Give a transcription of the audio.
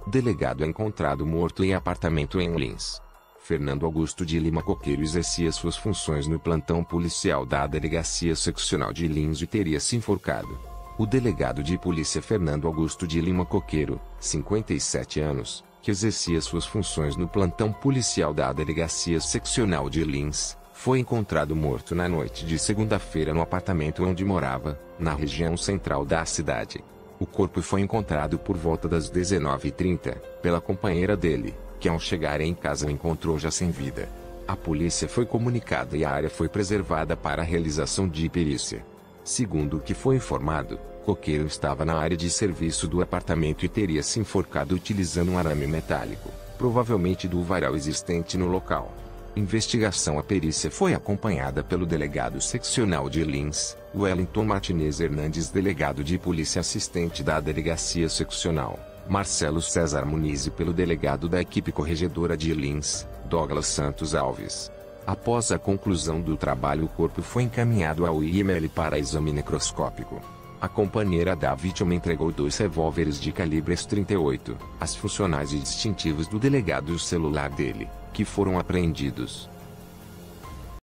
O delegado é encontrado morto em apartamento em Lins. Fernando Augusto de Lima Coqueiro exercia suas funções no plantão policial da Delegacia Seccional de Lins e teria se enforcado. O delegado de polícia Fernando Augusto de Lima Coqueiro, 57 anos, que exercia suas funções no plantão policial da Delegacia Seccional de Lins, foi encontrado morto na noite de segunda-feira no apartamento onde morava, na região central da cidade. O corpo foi encontrado por volta das 19h30, pela companheira dele, que ao chegar em casa o encontrou já sem vida. A polícia foi comunicada e a área foi preservada para a realização de perícia. Segundo o que foi informado, Coqueiro estava na área de serviço do apartamento e teria se enforcado utilizando um arame metálico, provavelmente do varal existente no local. Investigação. A perícia foi acompanhada pelo delegado seccional de Lins, Wellington Martinez Hernandes, delegado de polícia assistente da Delegacia Seccional, Marcelo César Muniz, e pelo delegado da equipe corregedora de Lins, Douglas Santos Alves. Após a conclusão do trabalho, o corpo foi encaminhado ao IML para exame necroscópico. A companheira da vítima entregou 2 revólveres de calibres 38, as funcionais e distintivos do delegado e o celular dele, que foram apreendidos.